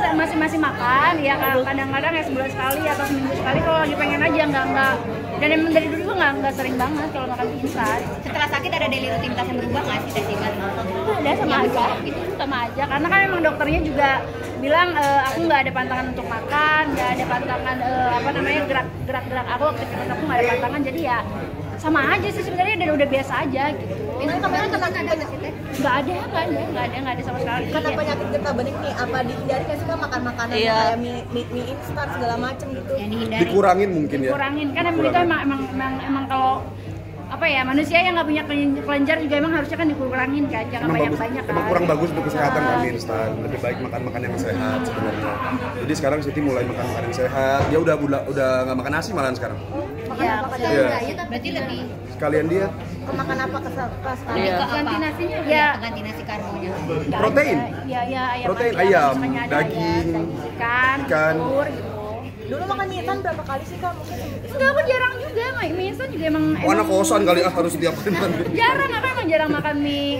masih makan ya, kadang-kadang ya sebulan sekali atau seminggu sekali kalau lagi pengen aja, enggak. Dan emang dari dulu juga enggak sering banget kalau makan mie instan. Setelah sakit ada daily rutinitas yang berubah nggak sih Teh? Ada sama aja gitu, sama aja karena kan emang dokternya juga bilang aku nggak ada pantangan untuk makan, nggak ada pantangan gerak-gerak aku aktivitas aku nggak ada pantangan, jadi ya sama aja sih sebenarnya dan udah biasa aja gitu. Itu kemarin tenang ada nggak sih Teh? Nggak ada sama sekali. Karena penyakit getah bening nih, apa dihindari nggak sih Kak makan makanan kayak mie instan segala macam gitu? Yang dihindari. Dikurangin mungkin ya. Kurangin kan emang itu emang kalau apa ya, manusia yang nggak punya kelenjar juga emang harusnya kan dikurangin kan, jangan banyak-banyak kan. Emang kurang bagus untuk kesehatan kan mie instan. Lebih baik makan yang sehat sebenarnya. Jadi sekarang Siti mulai makan yang sehat. Dia udah nggak makan nasi malahan sekarang. Ya, Berarti lebih Sekalian dia Makan apa ke sekali? ganti nasinya ya ganti nasi karbonya. protein. Ya, Protein ayam, misalnya ada daging, ikan, telur gitu. Dulu makan mie instan berapa kali sih Kak? Mungkin Enggak, aku jarang juga, mie instan juga emang Anak kosan kali harus diapain kan. jarang, aku emang jarang makan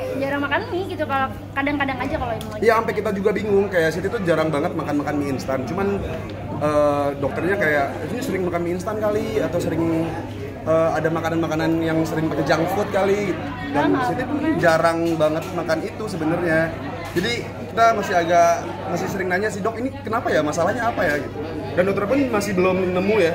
mie gitu, kalau kadang-kadang aja kalau emang lagi. Iya, sampai kita juga bingung, kayak Siti tuh jarang banget makan mie instan. Cuman dokternya kayak ini sering makan mie instan kali atau sering ada makanan-makanan yang sering pakai junk food kali. Dan Siti tuh jarang banget makan itu sebenarnya. Jadi kita masih sering nanya sih, dok ini kenapa ya, masalahnya apa ya gitu. Dan dokter pun masih belum nemu ya.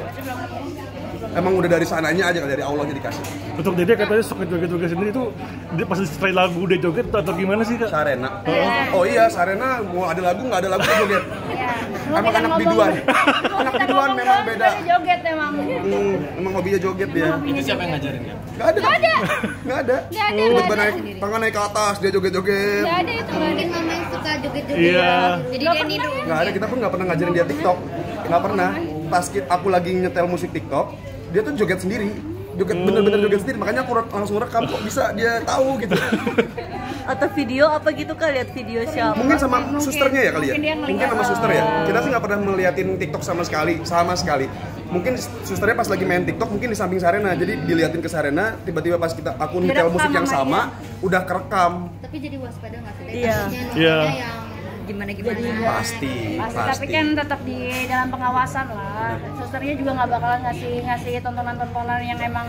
Emang udah dari sananya aja, dari Allah jadi kasih. Untuk Dede katanya suka joget-joget sendiri itu dia pas setelah lagu dia joget atau gimana sih Kak? Sarena. Oh iya, Sarena mau ada lagu nggak ada lagu dia joget. Emang anak biduan. Anak biduan memang beda. Joget emang. Emang hobinya joget dia. Itu siapa yang ngajarin ya? Nggak ada. Tiba-tiba tangan naik ke atas dia joget-joget. Nggak ada itu. Mungkin mama yang suka joget-joget. Iya. Jadi dia niru. Nggak ada, kita pun nggak pernah ngajarin dia TikTok. Nggak pernah. Pas aku lagi nyetel musik TikTok, dia tuh joget sendiri. Bener-bener joget sendiri, makanya aku langsung rekam, kok bisa dia tahu gitu. Atau video apa gitu Kak, lihat video siapa? Mungkin sama susternya ya kali ya? Mungkin sama suster ya? Kita sih nggak pernah meliatin TikTok sama sekali. Mungkin susternya pas lagi main TikTok mungkin di samping Sarena, jadi diliatin ke Sarena, tiba-tiba pas aku nyetel musik yang sama, udah kerekam. Tapi jadi waspada nggak sih? Iya. Iya. Yang gimana? Pasti. Tapi kan tetap di dalam pengawasan lah. Susternya juga nggak bakalan ngasih tontonan yang emang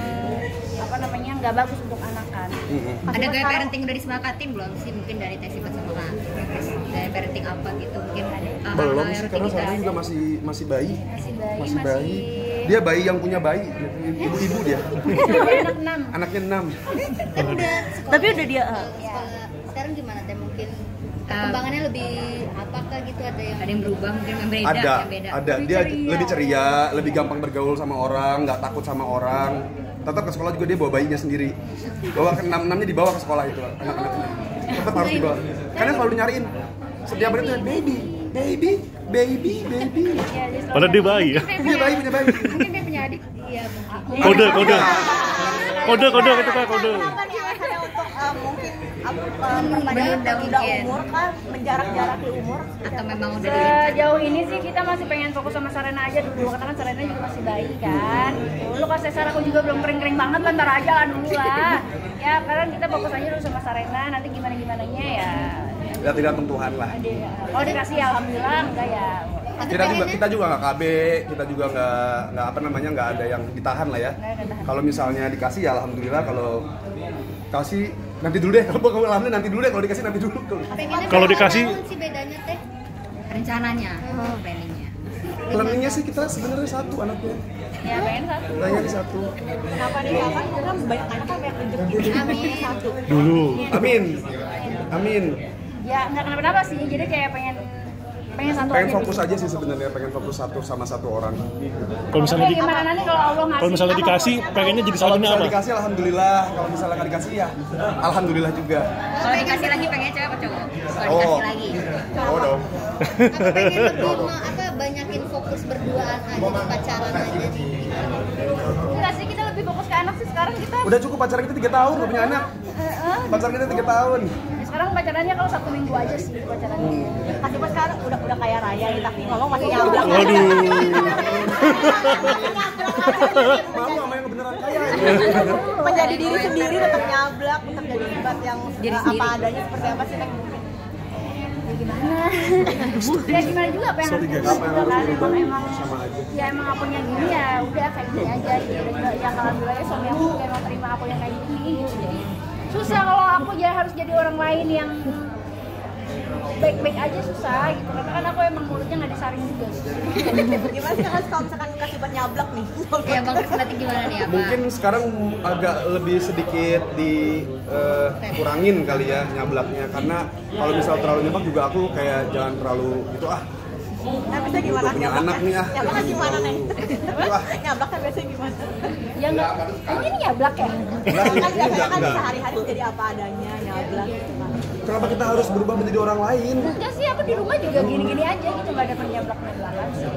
nggak bagus untuk anak kan. Ada gaya parenting udah disepakatin belum sih, mungkin dari Teh Sifat sama Kak? Gaya parenting apa gitu mungkin? Belum sih, karena Sarena juga masih bayi. Masih bayi. Dia bayi yang punya bayi, ibu dia. Anaknya 6. Tapi udah dia Sekarang gimana Teh, mungkin perkembangannya lebih apakah gitu, ada yang berubah mungkin yang beda? Ada. Dia lebih ceria, lebih gampang bergaul sama orang, nggak takut sama orang. Tetap ke sekolah juga dia bawa bayinya sendiri. Bawa ke 6-6-nya dibawa ke sekolah itu anak-anaknya. Tetap harus dibawa. Karena selalu nyariin. Setiap hari itu baby. Padahal dia bayi ya. Punya bayi. Mungkin dia punya adik. Iya, mungkin. Kode gitu Kak, kode. mungkin menunda umur kah, menjarak-jaraki umur? Atau memang udah Sejauh ini sih kita masih pengen fokus sama Sarena aja dulu, karena kan Sarena juga masih bayi kan. Dulu kalau Cesar aku juga belum kering-kering banget, bentar aja lah dulu lah. Ya karena kita fokus aja dulu sama Sarena, nanti gimana-gimananya ya. Ya tergantung Tuhan lah. Kalau dikasih alhamdulillah enggak ya. Kita juga nggak KB, kita juga nggak ada yang ditahan lah ya. Kalau misalnya dikasih ya alhamdulillah, kalau kasih nanti dulu deh, kalau alhamdulillah nanti dulu deh, kalau dikasih nanti dulu. Kalau dikasih sih bedanya Teh rencananya, planningnya sih kita sebenarnya satu anaknya. Ya pengen satu. Pengen satu. Kenapa nih kakak? Karena banyak anak kan banyak rezeki. Amin. Satu. dulu. Amin. Ya nggak kenapa-napa sih, jadi kayak pengen satu Pengen aja. fokus aja sih sebenarnya, pengen fokus satu sama satu orang. Kalau misalnya Gimana nanti kalau Allah ngasih? kalau misalnya dikasih, pengennya jadi Kalau satunya misalnya apa? dikasih alhamdulillah, kalau misalnya nggak dikasih ya alhamdulillah juga. Kalau dikasih lagi pengen cewek apa cowok? Kalau Oh. dikasih lagi. Oh dong. Atau pengen lebih banyakin fokus berduaan aja, di pacaran aja. Enggak sih, kita lebih fokus ke anak sih sekarang kita. Udah cukup pacaran kita 3 tahun, udah punya anak. Pacaran kita 3 tahun. Sekarang pacarannya kalau 1 minggu aja sih pacarannya. Kasih pas sekarang udah kaya raya nih, tapi ngomong masih nyablak. Waduh. Malu sama yang beneran kaya. Menjadi diri sendiri, tetap nyablak, tetap jadi hebat yang Diri apa sendiri. adanya, seperti apa sih Nek? Ya gimana? Ya gimana juga apa yang Sorry, harus guys. dirubah Apa yang kan, harus dirubah? emang Sama aja. ya emang akunya gini ya udah kayak gini aja gitu. Yang alhamdulillah suami aku juga emang terima aku yang kayak gini gitu. Jadi susah kalau aku harus jadi orang lain yang baik-baik aja susah gitu karena kan aku emang mulutnya nggak disaring juga gitu. Gimana sih Kak, kalau misalkan kasih buat nyablak nih? Ya Bang Kris berarti gimana nih apa? Mungkin sekarang agak lebih sedikit dikurangin kali ya nyablaknya karena kalau misal terlalu nyeblak juga aku kayak jangan terlalu gitu Nah, biasanya gimana? udah punya anak nih Nyablaknya gimana nih? Wah. Nyablaknya biasanya gimana? Ya nggak, emang ini nyablak ya? Kan biasanya kan enggak. sehari-hari jadi apa adanya, nyablak. Kenapa kita harus berubah menjadi orang lain? Enggak sih, aku di rumah juga gini-gini aja gitu, nggak ada penyablak-nyablakan sih.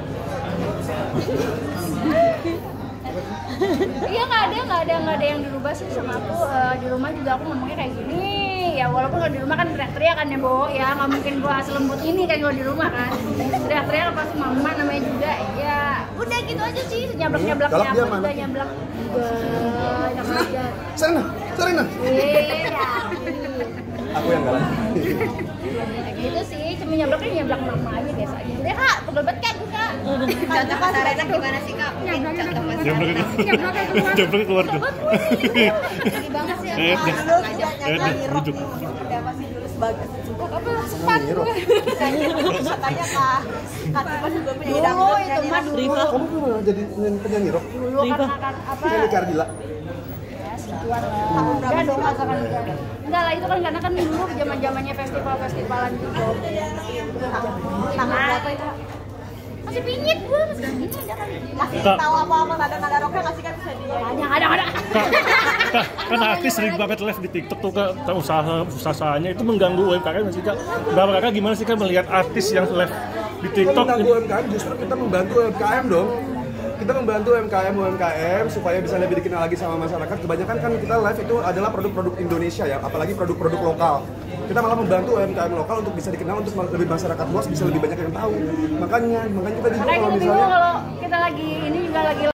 Iya nggak ada yang dirubah sih sama aku. Di rumah juga aku ngomongnya kayak gini. Ya walaupun kalau di rumah kan teriak-teriak kan ya Bo, ya nggak mungkin gua selembut ini kan kalau di rumah kan. Teriak-teriak pas mama namanya juga. Ya udah gitu aja sih, nyablak-nyablaknya Galak dia aku mana? juga nyablak. Banyak aja. Serena. Iya. Aku yang galak. Gitu sih, cuma nyablaknya nyablak mama aja biasa aja. Udah kak, pegel banget kak gue kak. Contoh kasarnya gimana sih Kak? Mungkin contoh kasarnya. Jambret keluarga. Lagi banget sih aku. Dulu juga nyablak Eh, ngirok bujuk. nih, udah pasti dulu sebagai Apa sempat Ngirok. katanya Kak Timas juga punya dulu dangdut, itu nyanyi mah rock. dulu. Kamu pernah jadi penyanyi rock? Dulu kan apa? Penyanyi Kardila. Ya segituan lah. Enggak dong masakan enggak. Enggak lah itu kan karena kan dulu zaman-zamannya festival-festivalan gitu. Tahun berapa itu? Masih pinyit gue, masih gini ada kan. Masih Kak. tahu apa-apa nada-nada rocknya nggak sih kan bisa dia? Ada. Kan artis sering banget live di TikTok tuh Kak, usahanya itu mengganggu UMKM nggak sih Kak? Bapak Kakak gimana sih Kak melihat artis yang live di Kita TikTok? mengganggu UMKM, justru kita membantu UMKM dong. Kita membantu UMKM supaya bisa lebih dikenal lagi sama masyarakat. Kebanyakan kan kita live itu adalah produk-produk Indonesia ya, apalagi produk-produk lokal. Kita malah membantu UMKM lokal untuk bisa dikenal, untuk lebih masyarakat luas bisa lebih banyak yang tahu. Makanya kita juga Makanya kalau kita bingung misalnya kalau kita lagi ini juga lagi